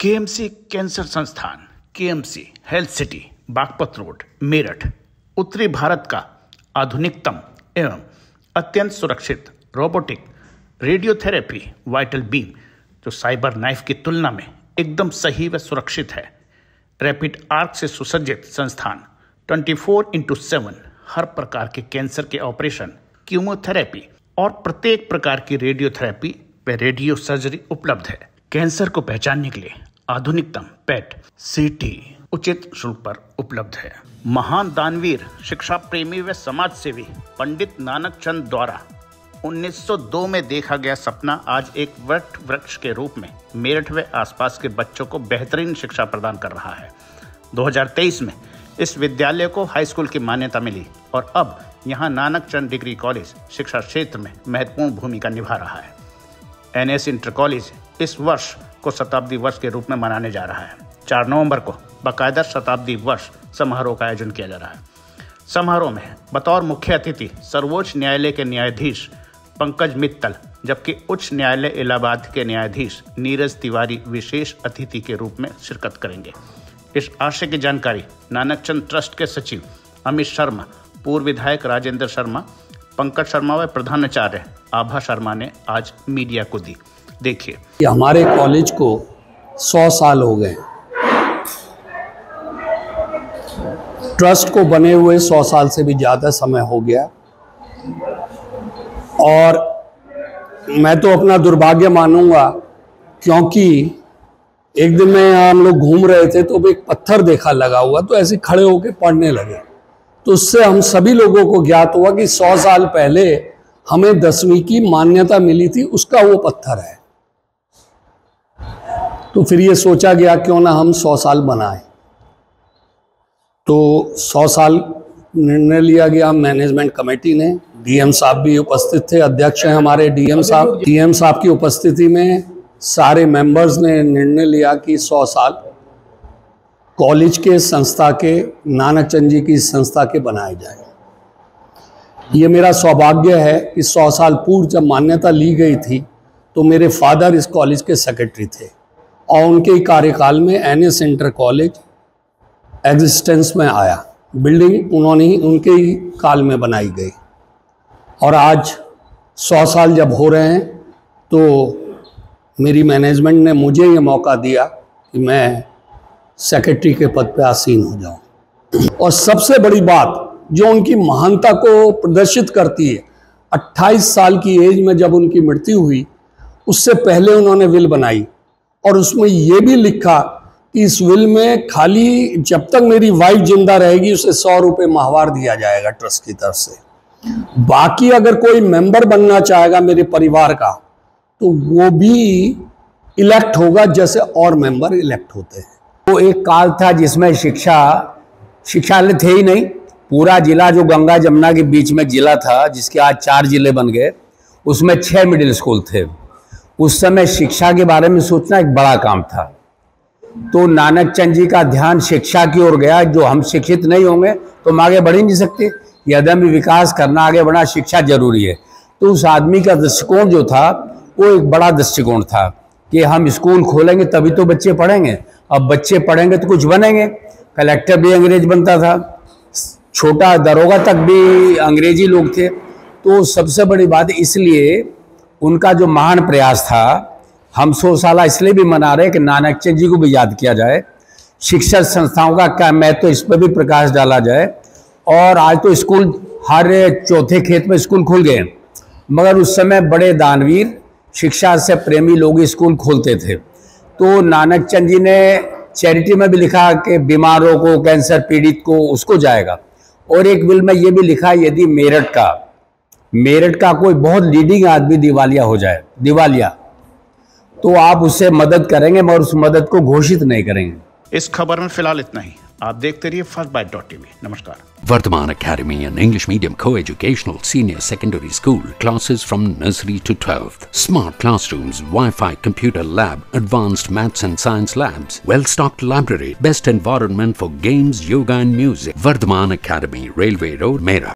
KMC cancer संस्थान, KMC health city, Baghpat road, Meerut, उत्तरी भारत का आधुनिकतम एवं अत्यंत सुरक्षित रोबोटिक रेडियोथेरेपी वाइटल बीम जो साइबर नाइफ की तुलना में एकदम सही व सुरक्षित है। रैपिड आर्क से सुसज्जित संस्थान 24/7 हर प्रकार के कैंसर के ऑपरेशन, कीमोथेरेपी और प्रत्येक प्रकार की रेडियोथेरेपी व रेडियो सर्जरी उपलब्ध है। कैंसर को पहचानने के लिए आधुनिकतम पेट सीटी उचित शुल्क पर उपलब्ध है। महान दानवीर, शिक्षा प्रेमी व समाज सेवी पंडित नानक चंद द्वारा 1902 में देखा गया सपना आज एक वट वृक्ष के रूप में मेरठ व आसपास के बच्चों को बेहतरीन शिक्षा प्रदान कर रहा है। 2023 में इस विद्यालय को हाई स्कूल की मान्यता मिली और अब यहाँ नानक चंद डिग्री कॉलेज शिक्षा क्षेत्र में महत्वपूर्ण भूमिका निभा रहा है। एनएस इंटर कॉलेज इस वर्ष को शताब्दी वर्ष के रूप में मनाने जा रहा है। 4 नवंबर को बाकायदा शताब्दी वर्ष समारोह का आयोजन किया जा रहा है। समारोह में बतौर मुख्य अतिथि सर्वोच्च न्यायालय के न्यायाधीश पंकज मित्तल, जबकि उच्च न्यायालय इलाहाबाद के न्यायाधीश नीरज तिवारी विशेष अतिथि के रूप में शिरकत करेंगे। इस आशय की जानकारी नानकचंद ट्रस्ट के सचिव अमित शर्मा, पूर्व विधायक राजेंद्र शर्मा, पंकज शर्मा व प्रधानाचार्य आभा शर्मा ने आज मीडिया को दी। देखिए। हमारे कॉलेज को 100 साल हो गए, ट्रस्ट को बने हुए 100 साल से भी ज़्यादा समय हो गया और मैं तो अपना दुर्भाग्य मानूंगा क्योंकि एक दिन में हम लोग घूम रहे थे तो एक पत्थर देखा लगा हुआ, तो ऐसे खड़े होकर पढ़ने लगे। तो उससे हम सभी लोगों को ज्ञात हुआ कि 100 साल पहले हमें 10वीं की मान्यता मिली थी, उसका वो पत्थर है। तो फिर ये सोचा गया क्यों ना हम 100 साल बनाएं। तो 100 साल निर्णय लिया गया मैनेजमेंट कमेटी ने। डीएम साहब भी उपस्थित थे, अध्यक्ष हैं हमारे डीएम साहब। डीएम साहब की उपस्थिति में सारे मेंबर्स ने निर्णय लिया कि 100 साल कॉलेज के संस्था के, नानक चंद जी की संस्था के बनाए जाए। ये मेरा सौभाग्य है कि 100 साल पूर्व जब मान्यता ली गई थी तो मेरे फादर इस कॉलेज के सेक्रेटरी थे और उनके कार्यकाल में एनएस इंटर कॉलेज एग्जिस्टेंस में आया। बिल्डिंग उन्होंने ही, उनके ही काल में बनाई गई और आज 100 साल जब हो रहे हैं तो मेरी मैनेजमेंट ने मुझे ये मौका दिया कि मैं सेक्रेटरी के पद पे आसीन हो जाऊं। और सबसे बड़ी बात जो उनकी महानता को प्रदर्शित करती है, 28 साल की एज में जब उनकी मृत्यु हुई उससे पहले उन्होंने विल बनाई और उसमें ये भी लिखा कि इस विल में खाली जब तक मेरी वाइफ जिंदा रहेगी उसे 100 रुपये माहवार दिया जाएगा ट्रस्ट की तरफ से। बाकी अगर कोई मेंबर बनना चाहेगा मेरे परिवार का तो वो भी इलेक्ट होगा जैसे और मेंबर इलेक्ट होते हैं। तो एक काल था जिसमें शिक्षालय थे ही नहीं। पूरा जिला जो गंगा जमुना के बीच में जिला था, जिसके आज 4 जिले बन गए, उसमें 6 मिडिल स्कूल थे। उस समय शिक्षा के बारे में सोचना एक बड़ा काम था। तो नानक चंद जी का ध्यान शिक्षा की ओर गया। जो हम शिक्षित नहीं होंगे तो हम आगे बढ़ ही नहीं सकते। यदि हमें विकास करना, आगे बढ़ना, शिक्षा जरूरी है। तो उस आदमी का दृष्टिकोण जो था वो एक बड़ा दृष्टिकोण था कि हम स्कूल खोलेंगे तभी तो बच्चे पढ़ेंगे, अब बच्चे पढ़ेंगे तो कुछ बनेंगे। कलेक्टर भी अंग्रेज बनता था, छोटा दरोगा तक भी अंग्रेजी लोग थे। तो सबसे बड़ी बात इसलिए उनका जो महान प्रयास था, हम 100 साल इसलिए भी मना रहे कि नानक चंद जी को भी याद किया जाए। शिक्षा संस्थाओं का क्या मैं तो इस पर भी प्रकाश डाला जाए। और आज तो स्कूल हर चौथे खेत में स्कूल खुल गए, मगर उस समय बड़े दानवीर, शिक्षा से प्रेमी लोग स्कूल खोलते थे। तो नानक चंद जी ने चैरिटी में भी लिखा कि बीमारों को, कैंसर पीड़ित को, उसको जाएगा। और एक बिल में ये भी लिखा यदि मेरठ का कोई बहुत लीडिंग आदमी दिवालिया हो जाए, तो आप उससे मदद करेंगे मगर उस मदद को घोषित नहीं करेंगे। इस खबर में फिलहाल इतना ही। आप देखते रहिए firstbite.tv। नमस्कार। Vardhaman Academy, an English medium co-educational senior secondary school, classes from nursery to 12th, smart classrooms, Wi-Fi computer lab, advanced maths and science labs, well-stocked library, best environment for games, yoga and music. Vardhaman Academy, Railway Road, Meerut.